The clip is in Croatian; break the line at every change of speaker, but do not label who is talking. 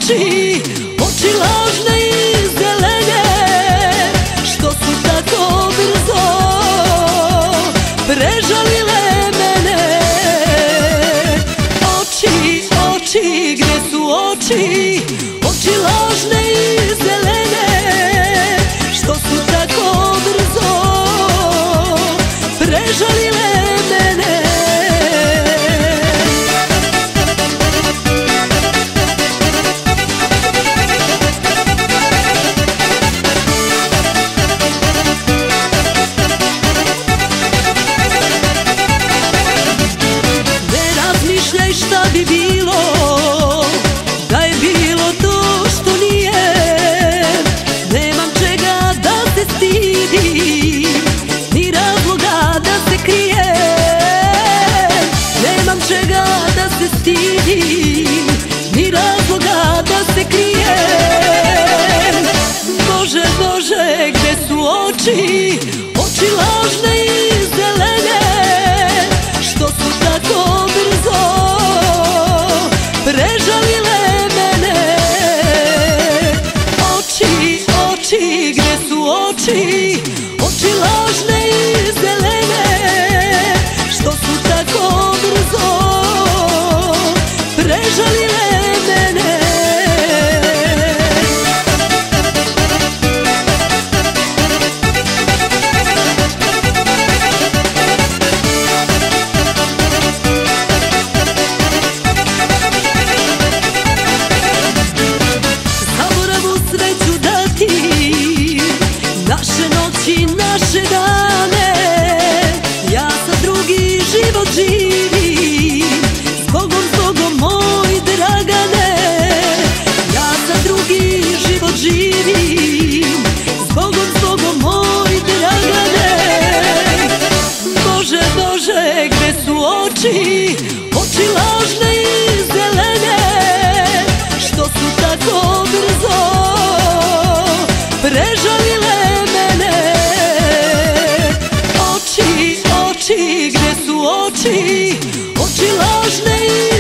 oči, oči lažne i zelene, što su tako brzo prežalile mene. Oči, oči, gdje su oči, oči lažne i zelene, što su tako brzo prežalile mene. Šta bi bilo da je bilo to što nije, nemam čega da se stidim, ni razloga da se krijem, nemam čega da se stidim, ni razloga da se krijem. Bože, Bože, gde su oči, oči lažne i zelene, što su tako brzo prežalile mene. Oči, oči, gdje su oči, oči lažne i zelene, što su tako brzo prežalile mene. Naše noći, naše dane, ja sad drugi život živim, zbogom, zbogom moj Dragane. Ja sad drugi život živim, zbogom, zbogom moj Dragane. Bože, Bože, gde su oči, oči lažne i zelene, što su tako brzo prežalile mene. Oči, oči, gde su oči, oči lažne i